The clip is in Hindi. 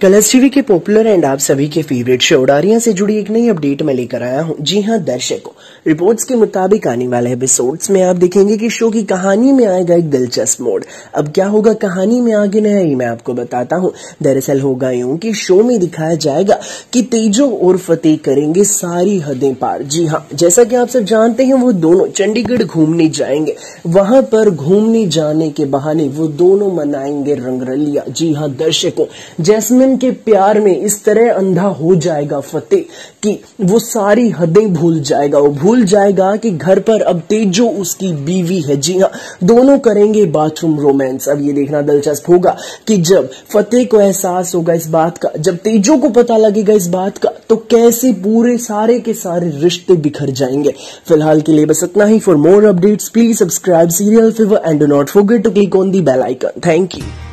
कलर्स टीवी के पॉपुलर एंड आप सभी के फेवरेट शो उड़ारियां से जुड़ी एक नई अपडेट मैं लेकर आया हूं। जी हां दर्शकों, रिपोर्ट्स के मुताबिक आने वाले एपिसोड्स में आप देखेंगे कि शो की कहानी में आएगा एक दिलचस्प मोड़। अब क्या होगा कहानी में आगे नहीं मैं आपको बताता हूं। दरअसल होगा यूं कि शो में दिखाया जाएगा कि तेजो और फतेह करेंगे सारी हदें पार। जी हाँ, जैसा कि आप सब जानते हैं वो दोनों चंडीगढ़ घूमने जाएंगे। वहां पर घूमने जाने के बहाने वो दोनों मनाएंगे रंगरलिया। जी हाँ दर्शकों, जैस्मिन के प्यार में इस तरह अंधा हो जाएगा फतेह कि वो सारी हदें भूल जाएगा। वो भूल जाएगा कि घर पर अब तेजो उसकी बीवी है। जी हाँ, दोनों करेंगे बाथरूम रोमांस। अब ये देखना दिलचस्प होगा कि जब फतेह को एहसास होगा इस बात का, जब तेजो को पता लगेगा इस बात का, तो कैसे पूरे सारे के सारे रिश्ते बिखर जाएंगे। फिलहाल के लिए बस इतना ही। For more updates please subscribe Serial Fever and do not forget to click on the bell icon. Thank you.